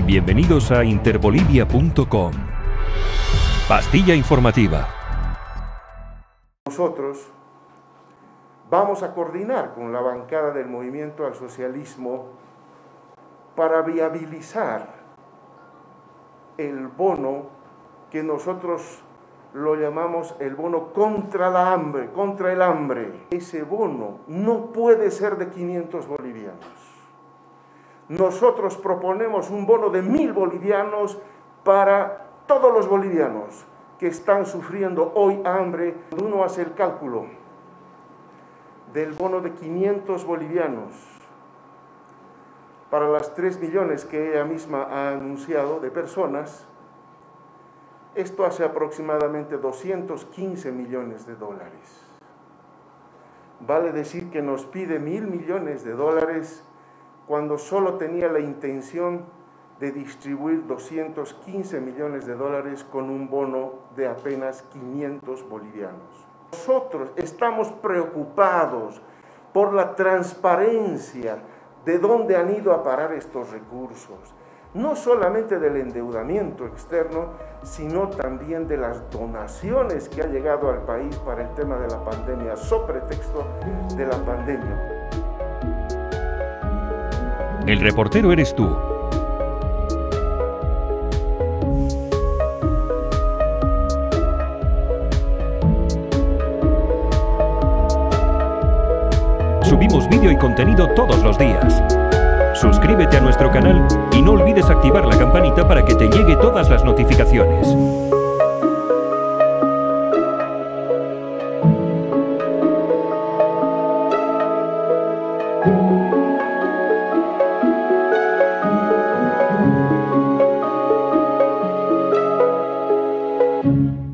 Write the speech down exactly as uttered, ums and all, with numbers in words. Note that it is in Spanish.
Bienvenidos a interbolivia punto com. Pastilla informativa. Nosotros vamos a coordinar con la bancada del Movimiento al Socialismo para viabilizar el bono que nosotros lo llamamos el bono contra la hambre, contra el hambre. Ese bono no puede ser de quinientos bolivianos. Nosotros proponemos un bono de mil bolivianos para todos los bolivianos que están sufriendo hoy hambre. Cuando uno hace el cálculo del bono de quinientos bolivianos para las tres millones que ella misma ha anunciado de personas, esto hace aproximadamente doscientos quince millones de dólares. Vale decir que nos pide mil millones de dólares cuando solo tenía la intención de distribuir doscientos quince millones de dólares con un bono de apenas quinientos bolivianos. Nosotros estamos preocupados por la transparencia de dónde han ido a parar estos recursos, no solamente del endeudamiento externo, sino también de las donaciones que ha llegado al país para el tema de la pandemia, sobre pretexto de la pandemia. El reportero eres tú. Subimos vídeo y contenido todos los días. Suscríbete a nuestro canal y no olvides activar la campanita para que te llegue todas las notificaciones. Thank you.